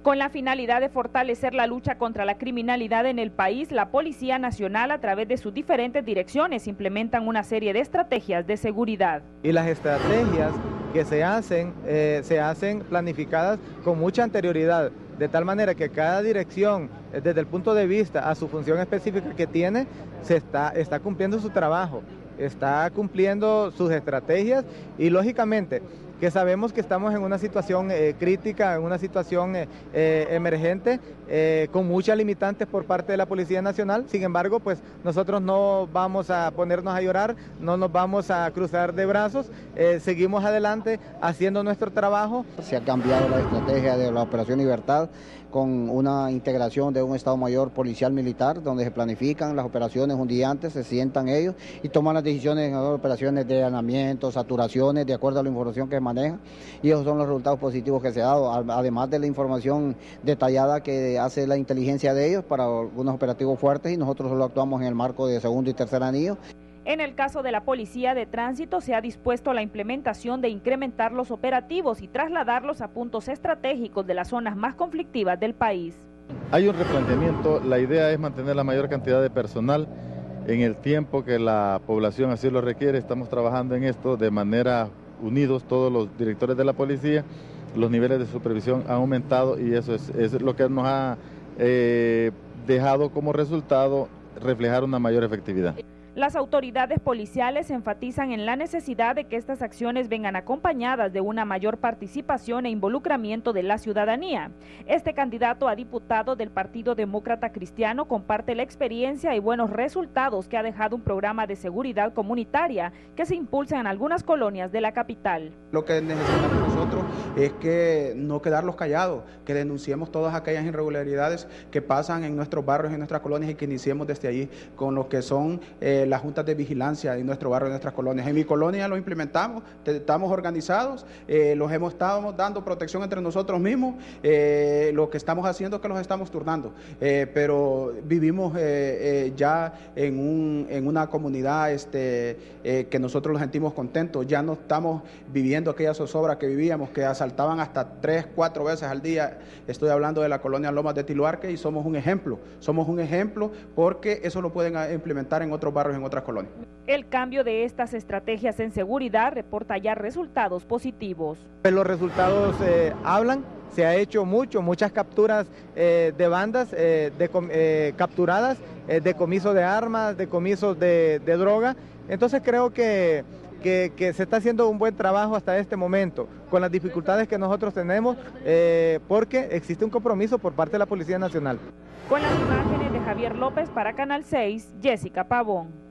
Con la finalidad de fortalecer la lucha contra la criminalidad en el país, la Policía Nacional, a través de sus diferentes direcciones, implementan una serie de estrategias de seguridad. Y las estrategias que se hacen planificadas con mucha anterioridad, de tal manera que cada dirección, desde el punto de vista a su función específica que tiene, está cumpliendo su trabajo, está cumpliendo sus estrategias y lógicamente que sabemos que estamos en una situación crítica, en una situación emergente, con muchas limitantes por parte de la Policía Nacional. Sin embargo, pues nosotros no vamos a ponernos a llorar, no nos vamos a cruzar de brazos, seguimos adelante haciendo nuestro trabajo. Se ha cambiado la estrategia de la Operación Libertad con una integración de un Estado Mayor policial militar, donde se planifican las operaciones un día antes, se sientan ellos y toman las decisiones en operaciones de allanamiento, saturaciones, de acuerdo a la información que manejan, y esos son los resultados positivos que se ha dado, además de la información detallada que hace la inteligencia de ellos para algunos operativos fuertes, y nosotros solo actuamos en el marco de segundo y tercer anillo. En el caso de la Policía de Tránsito, se ha dispuesto la implementación de incrementar los operativos y trasladarlos a puntos estratégicos de las zonas más conflictivas del país. Hay un replanteamiento, la idea es mantener la mayor cantidad de personal en el tiempo que la población así lo requiere. Estamos trabajando en esto de manera unidos todos los directores de la policía, los niveles de supervisión han aumentado y eso es lo que nos ha dejado como resultado reflejar una mayor efectividad. Las autoridades policiales enfatizan en la necesidad de que estas acciones vengan acompañadas de una mayor participación e involucramiento de la ciudadanía. Este candidato a diputado del Partido Demócrata Cristiano comparte la experiencia y buenos resultados que ha dejado un programa de seguridad comunitaria que se impulsa en algunas colonias de la capital. Lo que necesitamos nosotros es que no quedarlos callados, que denunciemos todas aquellas irregularidades que pasan en nuestros barrios, en nuestras colonias, y que iniciemos desde allí con lo que son las juntas de vigilancia en nuestro barrio, en nuestras colonias. En mi colonia lo implementamos, estamos organizados, los estamos dando protección entre nosotros mismos, lo que estamos haciendo es que los estamos turnando, pero vivimos ya en una comunidad que nosotros nos sentimos contentos, ya no estamos viviendo aquella zozobra que vivíamos, que asaltaban hasta 3, 4 veces al día. Estoy hablando de la colonia Lomas de Tiluarque y somos un ejemplo porque eso lo pueden implementar en otros barrios, en otras colonias. El cambio de estas estrategias en seguridad reporta ya resultados positivos. Los resultados hablan, se ha hecho muchas capturas de bandas capturadas, decomiso de armas, decomisos de droga. Entonces creo que se está haciendo un buen trabajo hasta este momento, con las dificultades que nosotros tenemos, porque existe un compromiso por parte de la Policía Nacional. Con las imágenes de Javier López para Canal 6, Jessica Pavón.